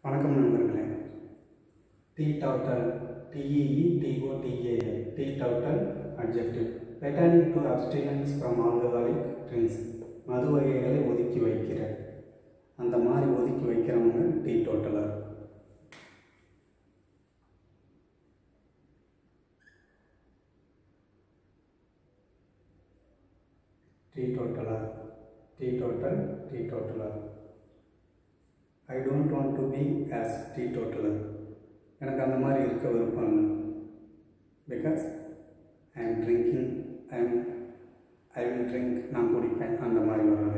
வணக்கம் நண்பர்களே. TEETOTAL TEETOTAL TEETOTAL adjective pertaining to abstinence from alcoholic drinks. மது வகைகளை ஒதுக்கி வைக்கிற அந்த மாதிரி ஒதுக்கி வைக்கிறவங்க டீடோட்டலர். டீடோட்டலர் டீடோட்டலர். I don't want to be as teetotaler. எனக்கு அந்த மாதிரி இருக்க விருப்பம் இல்லை. Because I am drinking, I will drink, நான் குடிப்பேன் அந்த மாதிரி வர்றது.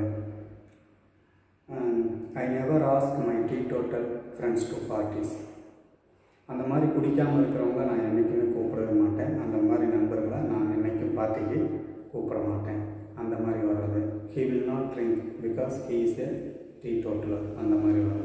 I never ask my teetotal friends to parties. அந்த மாதிரி குடிக்காமல் இருக்கிறவங்க நான் என்றைக்குமே கூப்பிடவே மாட்டேன். அந்த மாதிரி நண்பர்களை நான் என்றைக்கும் பார்ட்டிக்கு கூப்பிட மாட்டேன். அந்த மாதிரி வர்றது. He will not drink because he is a teetotaler. அந்த மாதிரி வர்றது.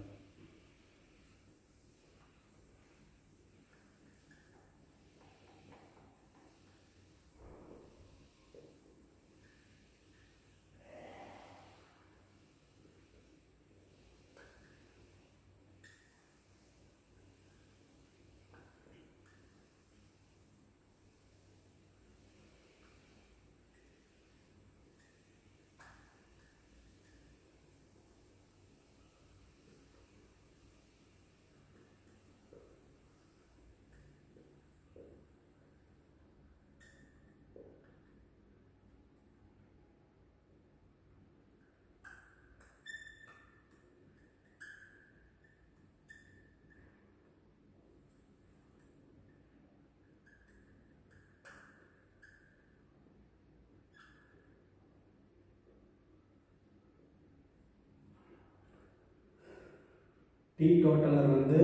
டீடோட்டலர் வந்து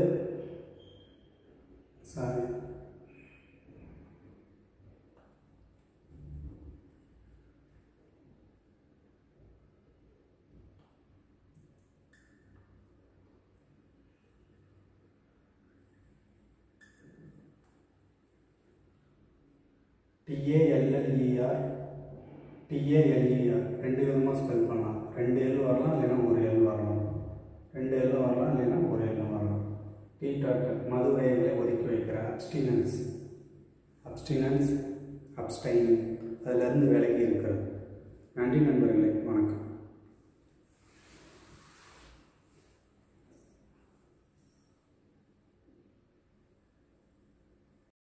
TALLER ரெண்டு விதமாக ஸ்பெல் பண்ணலாம். ரெண்டு எல் வரலாம், இல்லைன்னா ஒரு எல் வரலாம். ரெண்டு எல் வரலாம், இல்லைன்னா ஒரு எல் வரலாம். டீடோட்டல் மது வகைகளை ஒதுக்கி வைக்கிற. அப்ஸ்டைனிங் அதிலிருந்து விலகி இருக்கிறது. நன்றி நண்பர்களே, வணக்கம்.